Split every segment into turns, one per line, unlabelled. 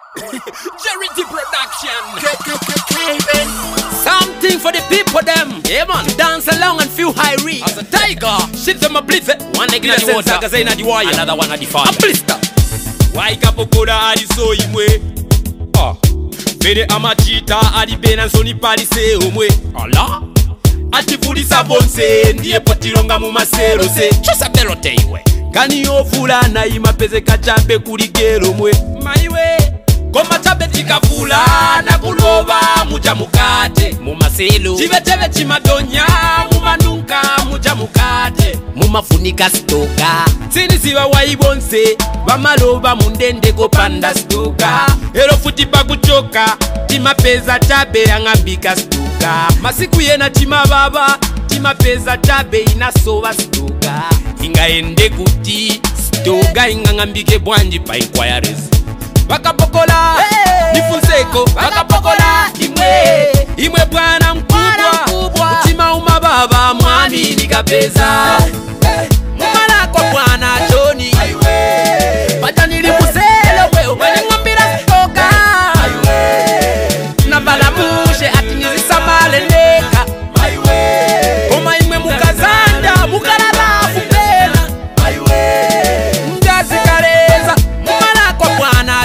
Jerry Production. Something for the people them. Yeah man. To dance along and feel high reach. As a tiger. Shit them a blitz. One egg in the water. Another one at the fire. A blister. Why kapokoda adi so imwe. Bene amachita adi bena soni parise omwe. Allah. Ati fulisa bonse. Ndiye potironga mu masero se. Chosa belote iwe. Kani ofula na ima peze kachabe kuligero mwe. Maiwe. Koma chabe tikafula na kuloba muja mukate mumaselu chiveteve chimadonya mumanunka muja mukate mumafunika stoka sinisiva waibonse vamaloba mundende kopanda stoka ero futi pakuchoka timapeza tabe yang'ambika stoka masiku yena timavava timapeza tabe inasova stoka ingaende kuti stoka ingang'ambike bwanji pa inquiries Wakapokola, nifunseko, wakapokola, imwe bwana mkubwa, utima umababa, mwami nikapeza Mumala kwa bwana Johnny, bata nilimuselo we, umene ngambira stoka Nabala mushe, ati nilisamale neka Koma imwe mukazanda, mukarala fupena Ngazi kareza, mumala kwa bwana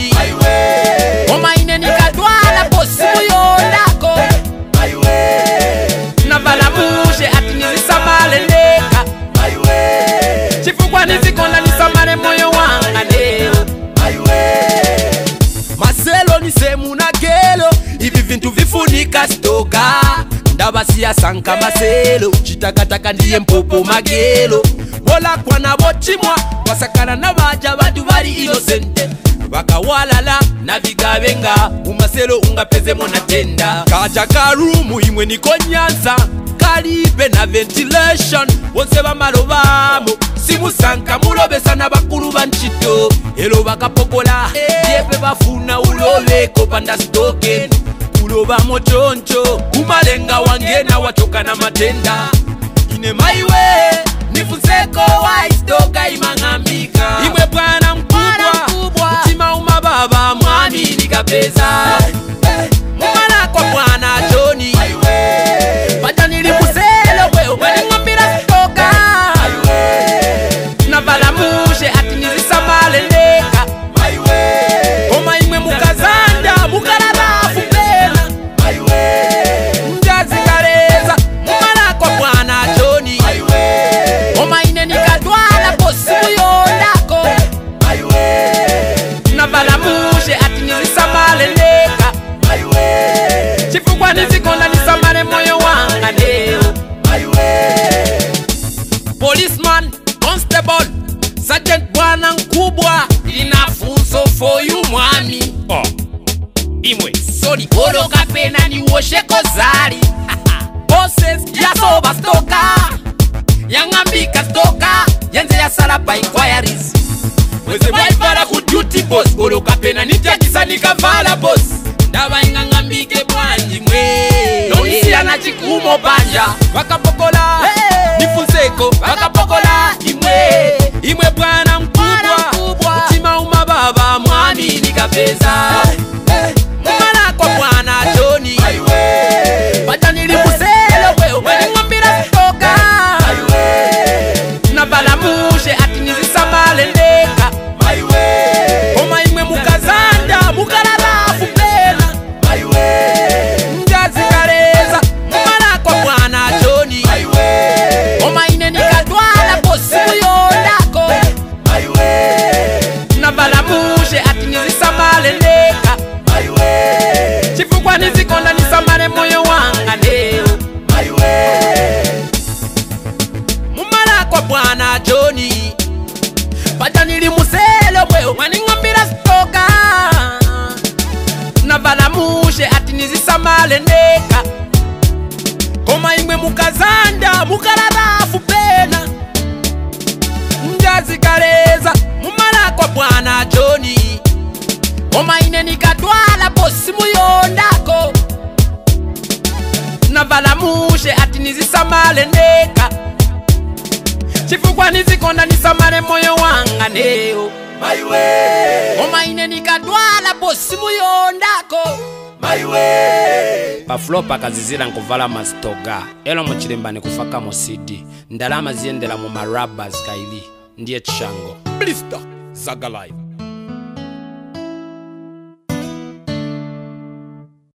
Vintu vifunika stoka Ndabasiya sanka maselo Chitakataka ndiye mpopo magelo Bola kwa na bochimwa Wasakana na baja bantu bari innocente Wakawalala na vigabenga Umaselo ungapeze mona tenda Kaja karumu imwe niko nyanza Kalibe na ventilation Wonse bamalobamo Simu sanka mulobesa na bakulu banchito Elo bakapokola Diepe bafuna uloleko panda stoken Uloba mochoncho Umalenga wangena wachoka na matenda Ine maiwe Nifunseko wa istoka imangambika Imwe bwana mkubwa Utima umababa mwami nikapeza Mumala kwa bwana Johnny Bata nilimuselo we umene ngambira stoka Navala mushe ati nilisamale neka Koma imwe mukazanda mukarara Ngazi kareza mumala kwa bwana Johnny Oma ine nikadwala bosi muyondako Navala mushe ati nilisamale neka Chifukwa nizikonda nisamale moyo wanga leo Policeman, constable, sergeant bwana nkubwa Inafunso for you mwami Imwe Soni olo kapena ni wosheko zari Bosses yasoba stoka Yangambika stoka Yenze ya salapa inquiries Mweze mwaifara ku duty boss Olo kapena nitakisa nikavala boss Ndaba ingangambike bwanji mwe Nonisi anachikumo banja Wakapokola Nifunseko Wakapokola Imwe bwana mkubwa Utima umababa mwami nikapeza Mumala kwa bwana Johnny Bata nilimuselo we umene ngambira stoka Navala mushe ati nilisamale neka Koma imwe mukazanda mukarara fupena Ngazi kareza mumala kwa bwana Johnny Koma ine nikadwala bosi muyondako Navala mushe ati nilisamale neka Chifukwa nizikonda nisamale moyo wanga leo Mumala kwa bwana Johnny Bata nilimuselo mwe umene ngambira stoka Navala mushe ati nizisamale neka Koma imwe mukazanda mukarara fupena Ngazi kareza mumala kwa bwana Johnny Koma ine nikadwala bosi muyondako Navala mushe ati nizisamale neka Chifukwa nizikonda nisamale moyo wanga leo Oma ine nikadwala bosi simuyondako maiwe paflopa kazizira nkuvala masitoga elo muchilimba nikufaka mu CD ndalama ziyendera mu marabas kaili ndiye chishango Blister Zaga Live